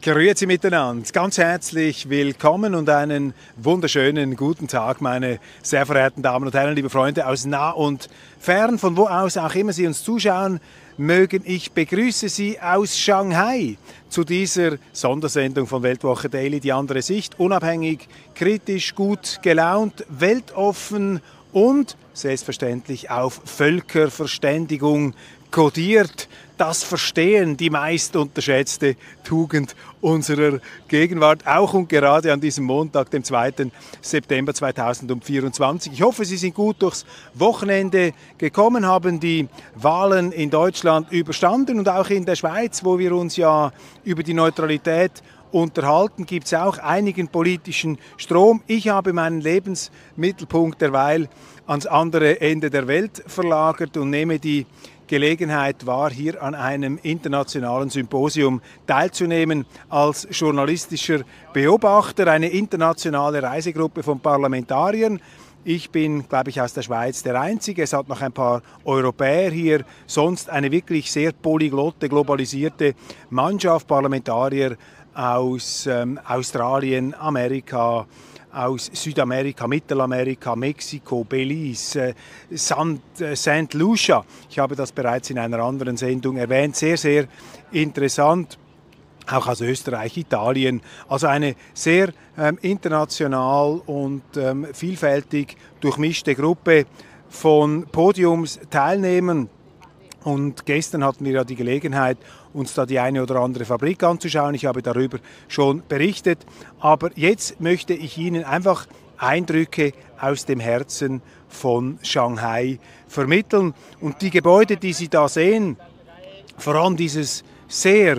Grüezi miteinander, ganz herzlich willkommen und einen wunderschönen guten Tag, meine sehr verehrten Damen und Herren, liebe Freunde aus nah und fern, von wo aus auch immer Sie uns zuschauen mögen. Ich begrüße Sie aus Shanghai zu dieser Sondersendung von Weltwoche Daily, die andere Sicht, unabhängig, kritisch, gut gelaunt, weltoffen und selbstverständlich auf Völkerverständigung kodiert. Das Verstehen, die meist unterschätzte Tugend unserer Gegenwart, auch und gerade an diesem Montag, dem 2. September 2024. Ich hoffe, Sie sind gut durchs Wochenende gekommen, haben die Wahlen in Deutschland überstanden und auch in der Schweiz, wo wir uns ja über die Neutralität unterhalten, gibt es auch einigen politischen Strom. Ich habe meinen Lebensmittelpunkt derweil ans andere Ende der Welt verlagert und nehme die Gelegenheit wahr, hier an einem internationalen Symposium teilzunehmen als journalistischer Beobachter, eine internationale Reisegruppe von Parlamentariern. Ich bin, glaube ich, aus der Schweiz der Einzige. Es hat noch ein paar Europäer hier, sonst eine wirklich sehr polyglotte, globalisierte Mannschaft, Parlamentarier aus Australien, Amerika, aus Südamerika, Mittelamerika, Mexiko, Belize, St. Lucia. Ich habe das bereits in einer anderen Sendung erwähnt. Sehr, sehr interessant. Auch aus Österreich, Italien. Also eine sehr international und vielfältig durchmischte Gruppe von Podiumsteilnehmern. Und gestern hatten wir ja die Gelegenheit, uns da die eine oder andere Fabrik anzuschauen. Ich habe darüber schon berichtet. Aber jetzt möchte ich Ihnen einfach Eindrücke aus dem Herzen von Shanghai vermitteln. Und die Gebäude, die Sie da sehen, vor allem dieses sehr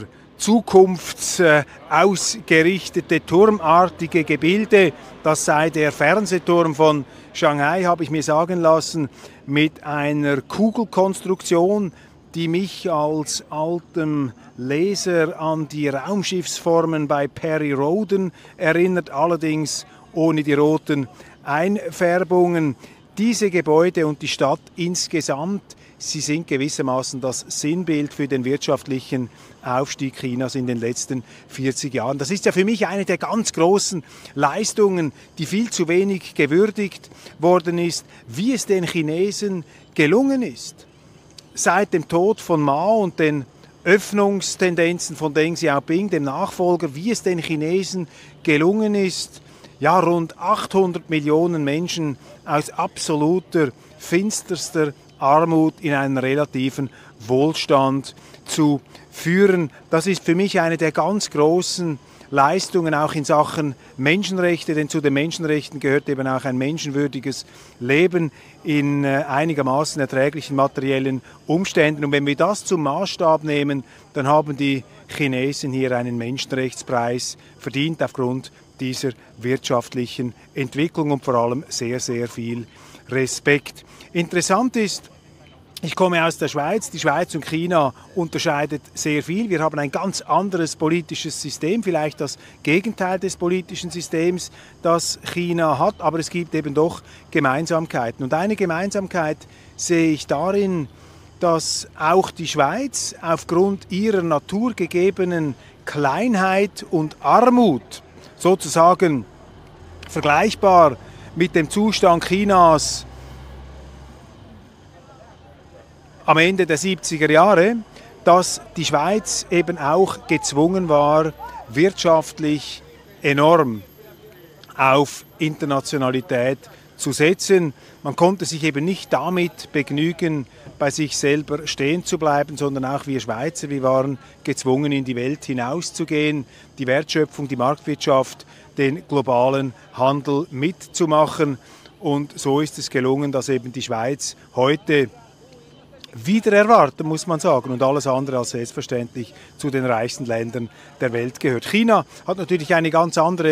zukunftsausgerichtete, turmartige Gebilde, das sei der Fernsehturm von Shanghai, habe ich mir sagen lassen, mit einer Kugelkonstruktion, die mich als altem Leser an die Raumschiffsformen bei Perry Rhodan erinnert, allerdings ohne die roten Einfärbungen. Diese Gebäude und die Stadt insgesamt, sie sind gewissermaßen das Sinnbild für den wirtschaftlichen Aufstieg Chinas in den letzten 40 Jahren. Das ist ja für mich eine der ganz großen Leistungen, die viel zu wenig gewürdigt worden ist, wie es den Chinesen gelungen ist, seit dem Tod von Mao und den Öffnungstendenzen von Deng Xiaoping, dem Nachfolger, wie es den Chinesen gelungen ist, ja, rund 800 Millionen Menschen aus absoluter, finsterster Armut in einen relativen Wohlstand zu führen. Das ist für mich eine der ganz großen Leistungen, auch in Sachen Menschenrechte, denn zu den Menschenrechten gehört eben auch ein menschenwürdiges Leben in einigermaßen erträglichen materiellen Umständen. Und wenn wir das zum Maßstab nehmen, dann haben die Chinesen hier einen Menschenrechtspreis verdient aufgrund dieser wirtschaftlichen Entwicklung und vor allem sehr, sehr viel Respekt. Interessant ist, ich komme aus der Schweiz. Die Schweiz und China unterscheidet sehr viel. Wir haben ein ganz anderes politisches System, vielleicht das Gegenteil des politischen Systems, das China hat. Aber es gibt eben doch Gemeinsamkeiten. Und eine Gemeinsamkeit sehe ich darin, dass auch die Schweiz aufgrund ihrer naturgegebenen Kleinheit und Armut, sozusagen vergleichbar mit dem Zustand Chinas am Ende der 70er Jahre, dass die Schweiz eben auch gezwungen war, wirtschaftlich enorm auf Internationalität zu setzen. Man konnte sich eben nicht damit begnügen, bei sich selber stehen zu bleiben, sondern auch wir Schweizer, wir waren gezwungen, in die Welt hinauszugehen, die Wertschöpfung, die Marktwirtschaft, den globalen Handel mitzumachen. Und so ist es gelungen, dass eben die Schweiz heute wieder erwarten, muss man sagen, und alles andere als selbstverständlich zu den reichsten Ländern der Welt gehört. China hat natürlich eine ganz andere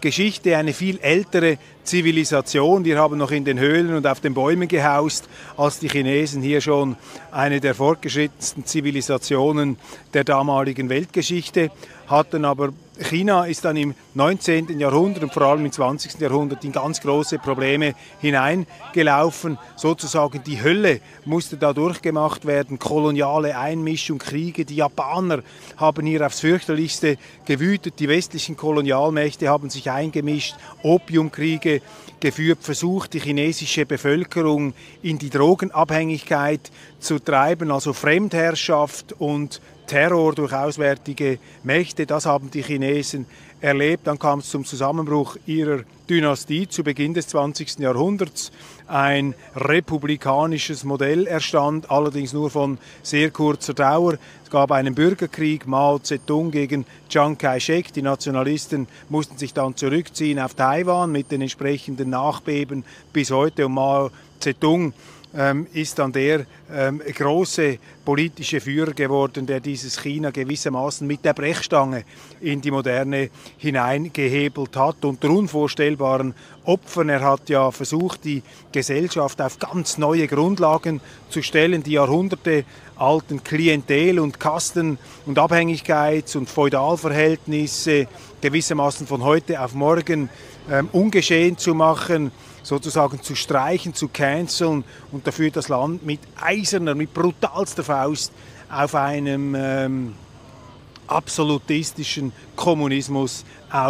Geschichte eine viel ältere Zivilisation. Wir haben noch in den Höhlen und auf den Bäumen gehaust, als die Chinesen hier schon eine der fortgeschrittensten Zivilisationen der damaligen Weltgeschichte hatten. Aber China ist dann im 19. Jahrhundert und vor allem im 20. Jahrhundert in ganz große Probleme hineingelaufen. Sozusagen die Hölle musste da durchgemacht werden. Koloniale Einmischung, Kriege. Die Japaner haben hier aufs fürchterlichste gewütet. Die westlichen Kolonialmächte haben sich eingemischt. Opiumkriege geführt, versucht, die chinesische Bevölkerung in die Drogenabhängigkeit zu treiben. Also Fremdherrschaft und Terror durch auswärtige Mächte, das haben die Chinesen erlebt. Dann kam es zum Zusammenbruch ihrer Dynastie zu Beginn des 20. Jahrhunderts. Ein republikanisches Modell erstand, allerdings nur von sehr kurzer Dauer. Es gab einen Bürgerkrieg, Mao Zedong gegen Chiang Kai-shek. Die Nationalisten mussten sich dann zurückziehen auf Taiwan mit den entsprechenden Nachbeben bis heute. Und Mao Zedong ist dann der große politische Führer geworden, der dieses China gewissermaßen mit der Brechstange in die Moderne hineingehebelt hat, unter unvorstellbaren Opfern. Er hat ja versucht, die Gesellschaft auf ganz neue Grundlagen zu stellen, die jahrhundertealten Klientel- und Kasten- und Abhängigkeits- und Feudalverhältnisse gewissermaßen von heute auf morgen ungeschehen zu machen, sozusagen zu streichen, zu canceln und dafür das Land mit eiserner, mit brutalster Faust auf einem absolutistischen Kommunismus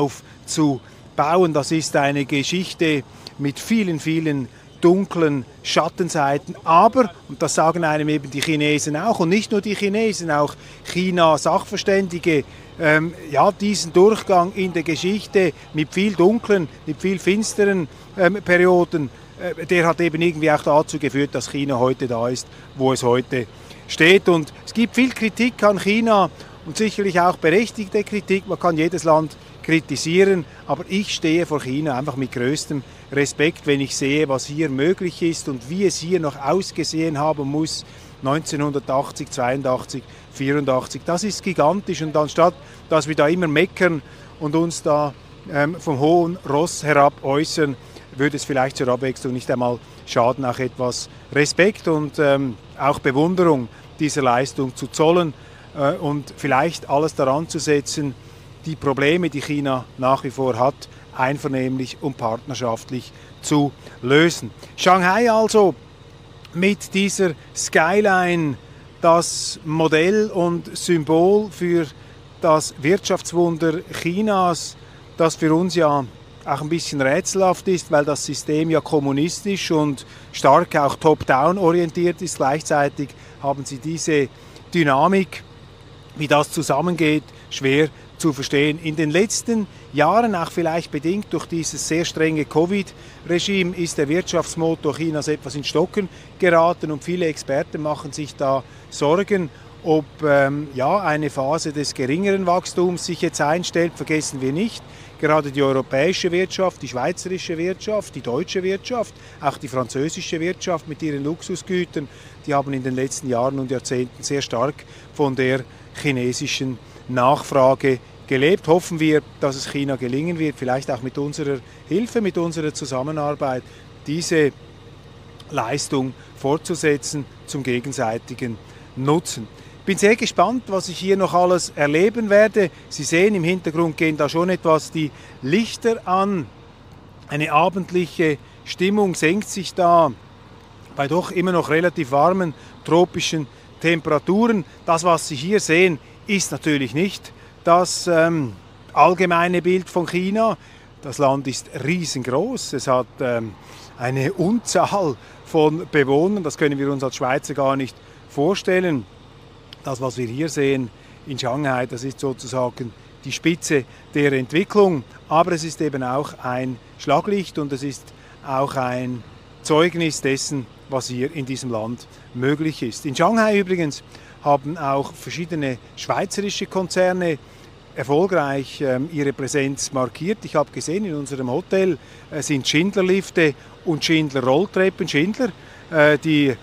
aufzubauen. Das ist eine Geschichte mit vielen, vielen dunklen Schattenseiten, aber, und das sagen einem eben die Chinesen auch, und nicht nur die Chinesen, auch China-Sachverständige, diesen Durchgang in der Geschichte mit viel dunklen, mit viel finsteren Perioden, der hat eben irgendwie auch dazu geführt, dass China heute da ist, wo es heute steht. Und es gibt viel Kritik an China und sicherlich auch berechtigte Kritik. Man kann jedes Land kritisieren, aber ich stehe vor China einfach mit größtem Respekt, wenn ich sehe, was hier möglich ist und wie es hier noch ausgesehen haben muss 1980, 82, 84. Das ist gigantisch und anstatt, dass wir da immer meckern und uns da vom hohen Ross herab äußern, würde es vielleicht zur Abwechslung nicht einmal schaden, auch etwas Respekt und auch Bewunderung dieser Leistung zu zollen und vielleicht alles daran zu setzen, die Probleme, die China nach wie vor hat, einvernehmlich und partnerschaftlich zu lösen. Shanghai also mit dieser Skyline, das Modell und Symbol für das Wirtschaftswunder Chinas, das für uns ja auch ein bisschen rätselhaft ist, weil das System ja kommunistisch und stark auch top-down orientiert ist. Gleichzeitig haben sie diese Dynamik, wie das zusammengeht, schwer zu verstehen. In den letzten Jahren, auch vielleicht bedingt durch dieses sehr strenge Covid-Regime, ist der Wirtschaftsmotor Chinas etwas ins Stocken geraten und viele Experten machen sich da Sorgen, ob eine Phase des geringeren Wachstums sich jetzt einstellt. Vergessen wir nicht, gerade die europäische Wirtschaft, die schweizerische Wirtschaft, die deutsche Wirtschaft, auch die französische Wirtschaft mit ihren Luxusgütern, die haben in den letzten Jahren und Jahrzehnten sehr stark von der chinesischen Nachfrage gelebt. Hoffen wir, dass es China gelingen wird, vielleicht auch mit unserer Hilfe, mit unserer Zusammenarbeit, diese Leistung fortzusetzen zum gegenseitigen Nutzen. Ich bin sehr gespannt, was ich hier noch alles erleben werde. Sie sehen, im Hintergrund gehen da schon etwas die Lichter an. Eine abendliche Stimmung senkt sich da bei doch immer noch relativ warmen tropischen Temperaturen. Das, was Sie hier sehen, ist natürlich nicht das allgemeine Bild von China. Das Land ist riesengroß. Es hat eine Unzahl von Bewohnern. Das können wir uns als Schweizer gar nicht vorstellen. Das, was wir hier sehen in Shanghai, das ist sozusagen die Spitze der Entwicklung. Aber es ist eben auch ein Schlaglicht und es ist auch ein Zeugnis dessen, was hier in diesem Land möglich ist. In Shanghai übrigens haben auch verschiedene schweizerische Konzerne erfolgreich ihre Präsenz markiert. Ich habe gesehen, in unserem Hotel sind Schindler-Lifte und Schindler-Rolltreppen. Schindler, die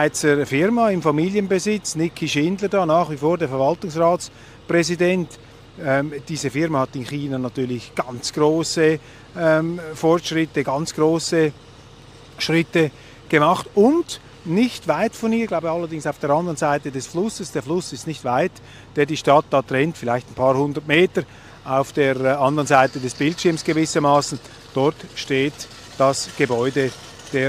Innerschweizer Firma im Familienbesitz, Niki Schindler da, nach wie vor der Verwaltungsratspräsident Diese Firma hat in China natürlich ganz große Fortschritte, ganz große Schritte gemacht und nicht weit von hier, glaube ich allerdings auf der anderen Seite des Flusses, der Fluss ist nicht weit, der die Stadt da trennt, vielleicht ein paar hundert Meter auf der anderen Seite des Bildschirms gewissermaßen. Dort steht das Gebäude der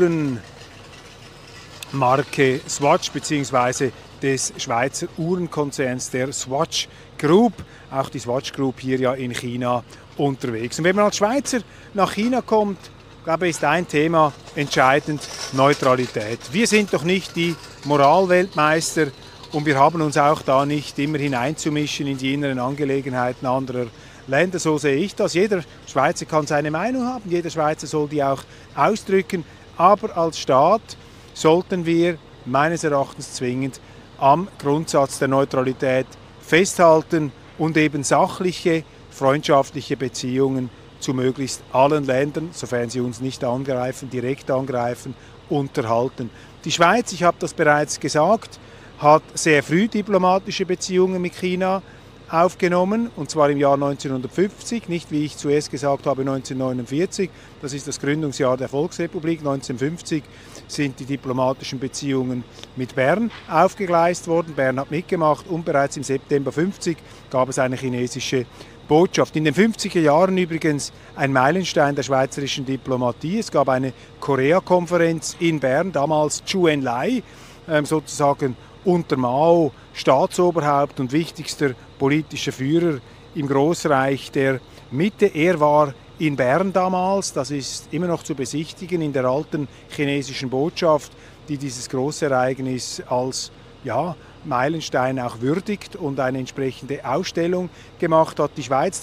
Uhrenmarke Swatch bzw. des Schweizer Uhrenkonzerns der Swatch Group. Auch die Swatch Group hier ja in China unterwegs. Und wenn man als Schweizer nach China kommt, glaube ich, ist ein Thema entscheidend: Neutralität. Wir sind doch nicht die Moralweltmeister und wir haben uns auch da nicht immer hineinzumischen in die inneren Angelegenheiten anderer Länder. So sehe ich das. Jeder Schweizer kann seine Meinung haben, jeder Schweizer soll die auch ausdrücken, aber als Staat sollten wir meines Erachtens zwingend am Grundsatz der Neutralität festhalten und eben sachliche, freundschaftliche Beziehungen zu möglichst allen Ländern, sofern sie uns nicht angreifen, direkt angreifen, unterhalten. Die Schweiz, ich habe das bereits gesagt, hat sehr früh diplomatische Beziehungen mit China aufgenommen, und zwar im Jahr 1950, nicht wie ich zuerst gesagt habe 1949, das ist das Gründungsjahr der Volksrepublik. 1950 sind die diplomatischen Beziehungen mit Bern aufgegleist worden, Bern hat mitgemacht und bereits im September 50 gab es eine chinesische Botschaft. In den 50er Jahren übrigens ein Meilenstein der schweizerischen Diplomatie. Es gab eine Korea-Konferenz in Bern, damals Zhou Enlai, sozusagen unter Mao Staatsoberhaupt und wichtigster politischer Führer im Großreich der Mitte. Er war in Bern damals, das ist immer noch zu besichtigen in der alten chinesischen Botschaft, die dieses Großereignis als Meilenstein auch würdigt und eine entsprechende Ausstellung gemacht hat. Die Schweiz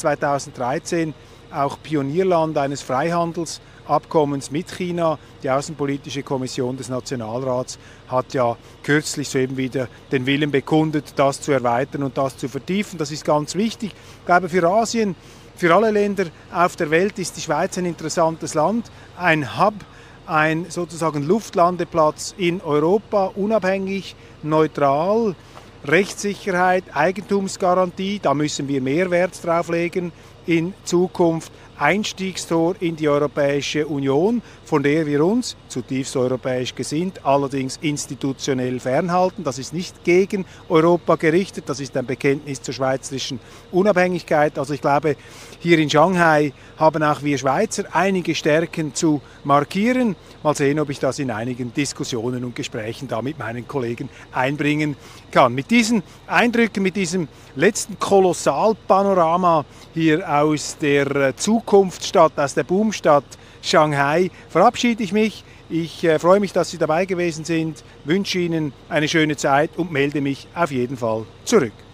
2013 auch Pionierland eines Freihandelsabkommens mit China. Die Außenpolitische Kommission des Nationalrats hat ja kürzlich soeben wieder den Willen bekundet, das zu erweitern und das zu vertiefen. Das ist ganz wichtig. Ich glaube, für Asien, für alle Länder auf der Welt ist die Schweiz ein interessantes Land, ein Hub, ein sozusagen Luftlandeplatz in Europa, unabhängig, neutral, Rechtssicherheit, Eigentumsgarantie, da müssen wir mehr Wert drauf legen in Zukunft. Einstiegstor in die Europäische Union, von der wir uns zutiefst europäisch gesinnt, allerdings institutionell fernhalten. Das ist nicht gegen Europa gerichtet, das ist ein Bekenntnis zur schweizerischen Unabhängigkeit. Also ich glaube, hier in Shanghai haben auch wir Schweizer einige Stärken zu markieren. Mal sehen, ob ich das in einigen Diskussionen und Gesprächen da mit meinen Kollegen einbringen kann. Mit diesen Eindrücken, mit diesem letzten Kolossalpanorama hier aus der Zukunftsstadt, aus der Boomstadt Shanghai, verabschiede ich mich. Ich freue mich, dass Sie dabei gewesen sind, wünsche Ihnen eine schöne Zeit und melde mich auf jeden Fall zurück.